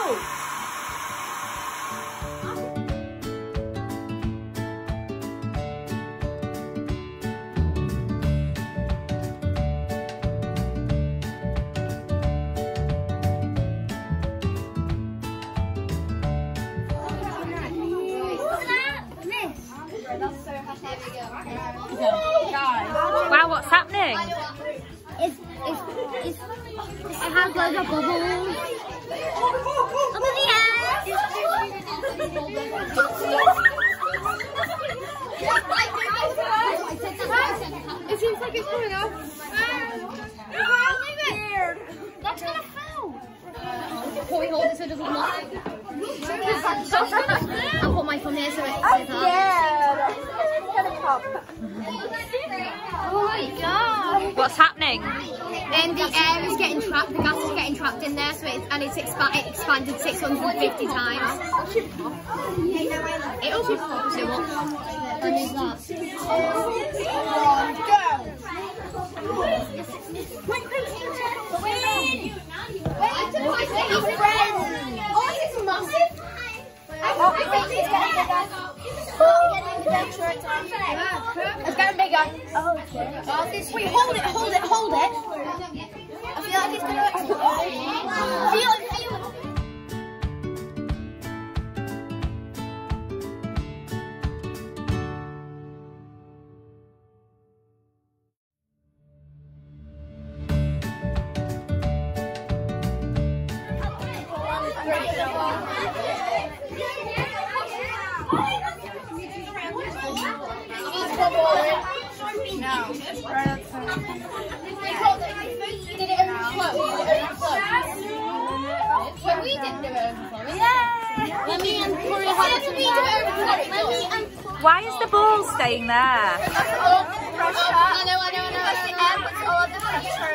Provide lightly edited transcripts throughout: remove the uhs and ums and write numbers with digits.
Wow, what's happening? It has loads of bubbles. Look at the air. It seems like it's coming off. That's gonna fall. Can we hold it so it doesn't come off? I'll put my phone here so it stays up. Oh my god! What's happening? The air is getting trapped, the gas is getting trapped in there, so it expanded 650 times. It'll be pop, so what? And is that? It's massive! It's getting bigger. Oh, okay. Wait, hold it. I feel like it's gonna explode. Feel it. Why is the ball staying there? I know. All of the pressure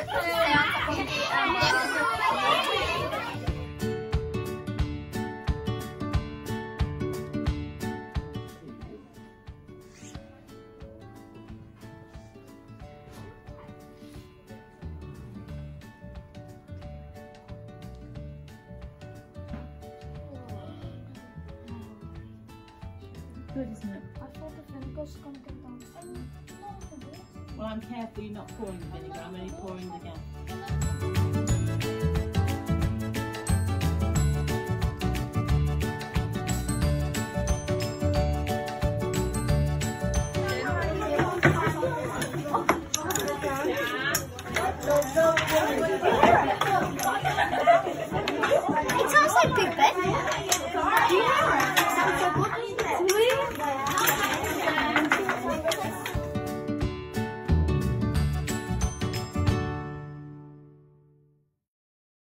Good, isn't it? I thought the vinegar's going to go down. Well, I'm careful you're not pouring the vinegar, I'm only pouring the gas.